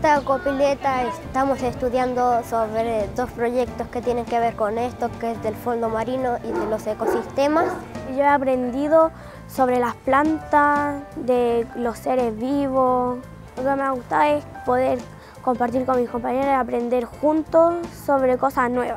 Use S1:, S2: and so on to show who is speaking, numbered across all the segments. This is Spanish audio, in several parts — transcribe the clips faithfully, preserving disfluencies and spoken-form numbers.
S1: esta copileta estamos estudiando sobre dos proyectos que tienen que ver con esto, que es del fondo marino y de los ecosistemas.
S2: Yo he aprendido sobre las plantas, de los seres vivos. Lo que me ha gustado es poder compartir con mis compañeros y aprender juntos sobre cosas nuevas.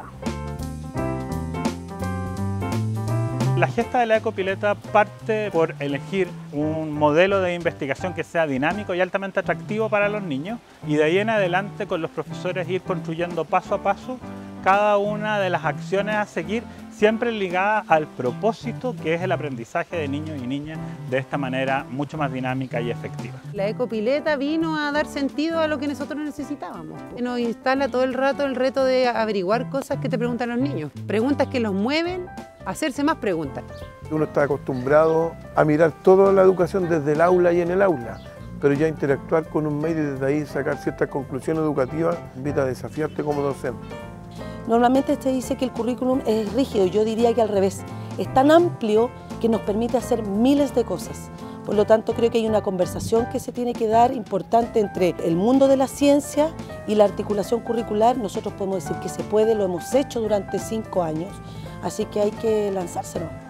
S3: La gesta de la ecopileta parte por elegir un modelo de investigación que sea dinámico y altamente atractivo para los niños, y de ahí en adelante con los profesores ir construyendo paso a paso cada una de las acciones a seguir, siempre ligada al propósito que es el aprendizaje de niños y niñas de esta manera mucho más dinámica y efectiva.
S4: La ecopileta vino a dar sentido a lo que nosotros necesitábamos. Nos instala todo el rato el reto de averiguar cosas que te preguntan los niños, preguntas que los mueven a hacerse más preguntas.
S5: Uno está acostumbrado a mirar toda la educación desde el aula y en el aula, pero ya interactuar con un medio y desde ahí sacar ciertas conclusiones educativas invita a desafiarte como docente.
S6: Normalmente se dice que el currículum es rígido, yo diría que al revés, es tan amplio que nos permite hacer miles de cosas. Por lo tanto, creo que hay una conversación que se tiene que dar importante entre el mundo de la ciencia y la articulación curricular. Nosotros podemos decir que se puede, lo hemos hecho durante cinco años, así que hay que lanzárselo.